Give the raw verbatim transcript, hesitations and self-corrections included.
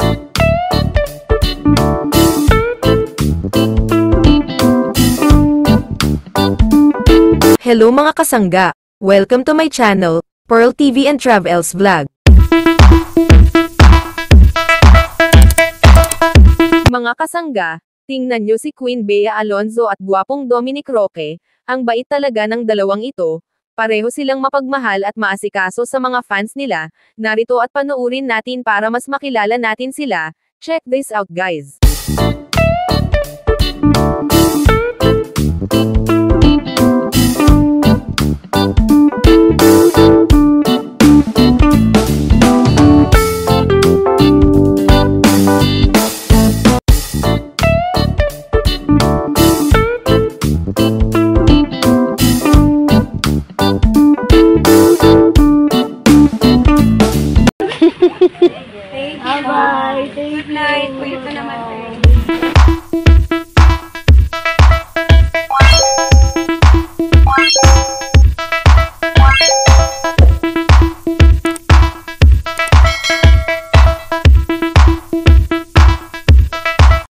Hello mga kasangga! Welcome to my channel, Pearl T V and Travels Vlog. Mga kasangga, tingnan nyo si Queen Bea Alonzo at gwapong Dominic Roque, ang bait talaga ng dalawang ito, pareho silang mapagmahal at maasikaso sa mga fans nila. Narito at panuorin natin para mas makilala natin sila. Check this out guys! Bye-bye. Thank Good night. Kuya ka naman.